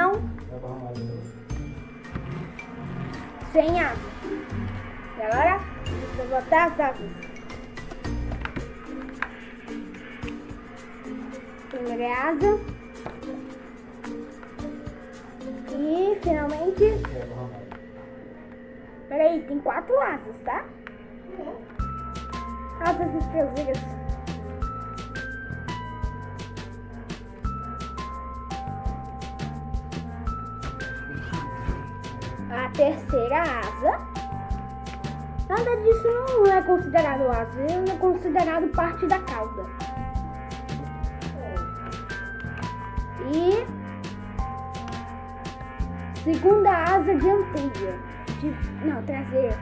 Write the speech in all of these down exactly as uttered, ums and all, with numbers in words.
Não. Sem asa. E agora, vou botar as asas. Primeira asa. E finalmente. Peraí, tem quatro asas, tá? Asas traseiras. A terceira asa. Nada disso não é considerado asa, é considerado parte da cauda. E segunda asa dianteira. De, não, traseira.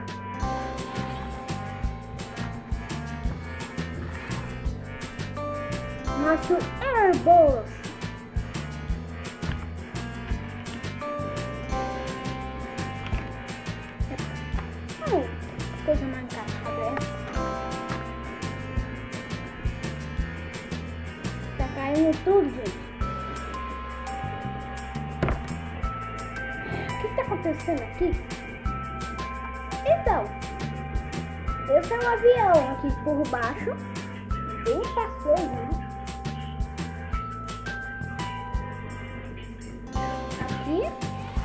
Nosso Airbus. Hum, coisa mancada, parece. Tá caindo tudo, gente. O que tá acontecendo aqui? Então, esse é um avião aqui por baixo, bem espaçoso, né? Aqui.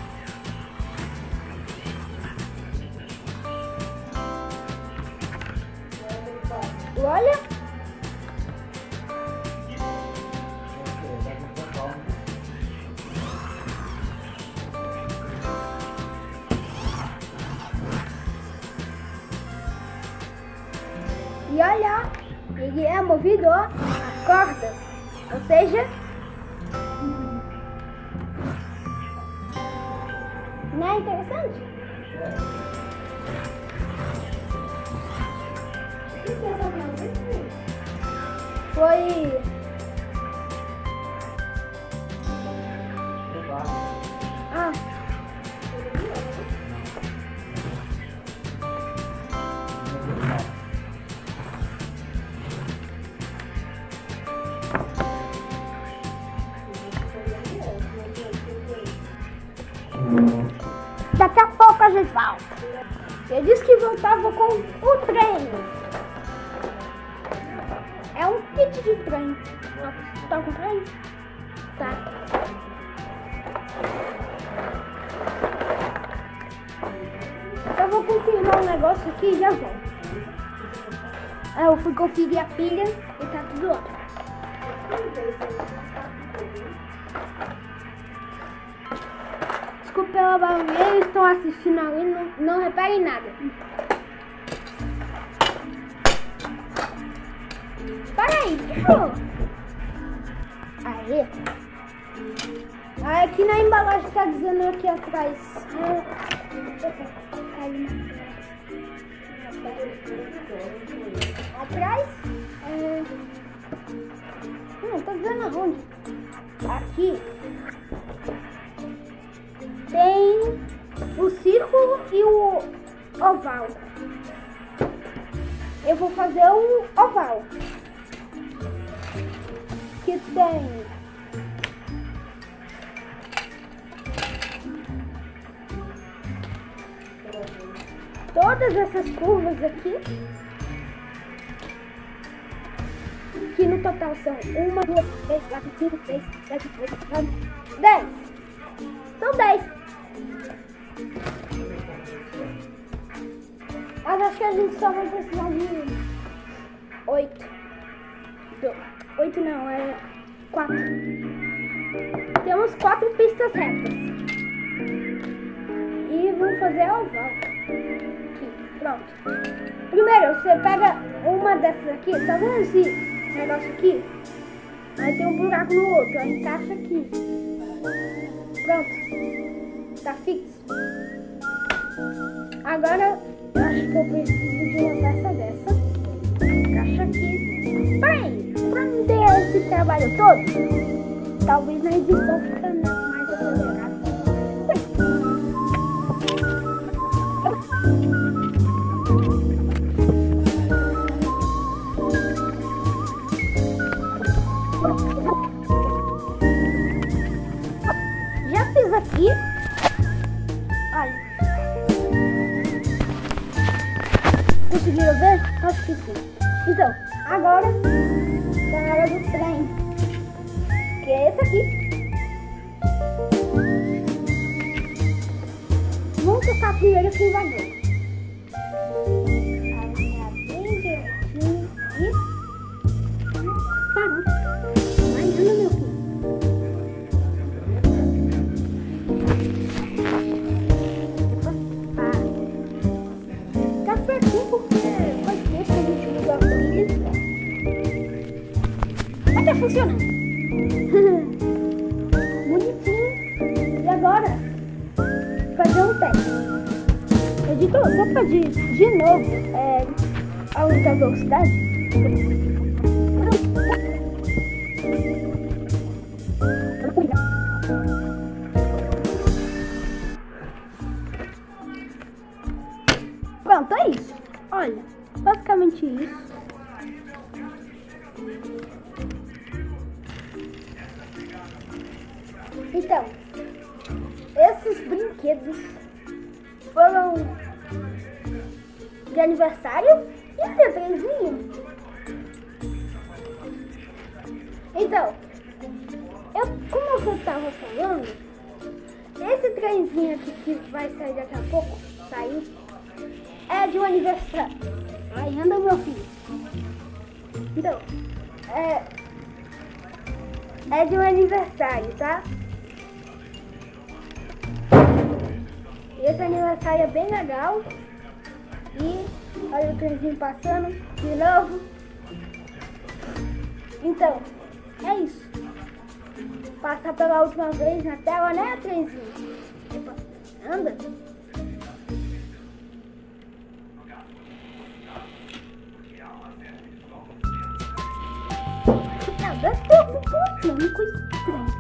Olha. E olha, ele é movido a corda, ou seja, não é interessante? Foi... Ah. Daqui a pouco a gente volta. Eu disse que voltava com o trem. É um kit de trem. Tá com trem? Tá. Eu vou confirmar um negócio aqui e já volto. Eu fui conferir a pilha e tá tudo ótimo. Desculpa pela barulheira, eles estão assistindo ali, não, não reparem nada. Para aí, deixa eu... Aí. Aí aqui na embalagem tá dizendo aqui atrás. Atrás? É... Não, tá dizendo aonde? Aqui. Tem o círculo e o oval. Eu vou fazer o oval. Que tem todas essas curvas aqui. Que no total são uma, duas, três, quatro, cinco, seis, sete, oito, nove, dez. São dez. Mas acho que a gente só vai precisar de oito. Oito não, é quatro. Temos quatro pistas retas. E vamos fazer oval. Aqui, pronto. Primeiro, você pega uma dessas aqui, tá vendo esse negócio aqui? Aí tem um buraco no outro, aí encaixa aqui. Pronto. Tá fixo. Agora, eu acho que eu preciso de uma peça dessa. Encaixa aqui. Peraí, pra não ter esse trabalho todo, talvez na edição fica mais acelerada. Já fiz aqui. Olha. Conseguiram ver? Acho que sim. Então, agora tá na hora do trem. Que é esse aqui. Vamos testar primeiro quem vai ver. Parou. Vai andando, meu filho. Tá certinho porque faz tempo que a gente usa a trilha. Mas tá funcionando. Bonitinho. E agora? Fazer um teste. Editor, só pra de, de novo é, aumentar a velocidade. Pronto, é isso. Olha, basicamente isso. Então, esses brinquedos foram de aniversário e de trenzinho. Então, eu, como eu tava falando, esse trenzinho aqui que vai sair daqui a pouco, sair, é de um aniversário. Aí anda, meu filho. Então, é, é de um aniversário, tá? Esse aniversário é bem legal. E olha o trenzinho passando de novo. Então, é isso. Passar pela última vez na tela, né, trenzinho? Opa, anda. Ah, dá tempo, pô, uma coisa estranha.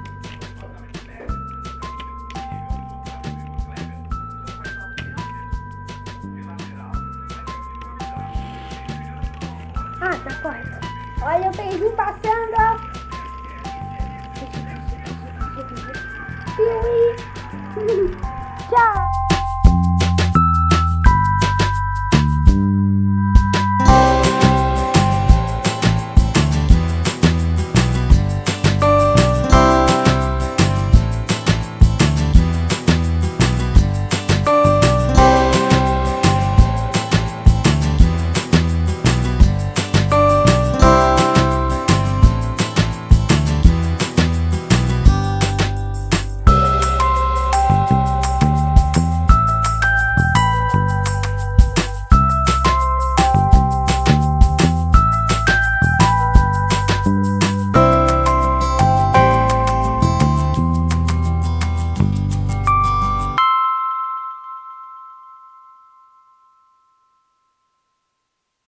Ah, tá correto. Olha o trenzinho passando. Tchau.